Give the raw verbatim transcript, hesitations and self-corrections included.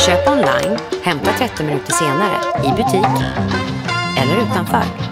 Köp online, hämta trettio minuter senare i butik eller utanför.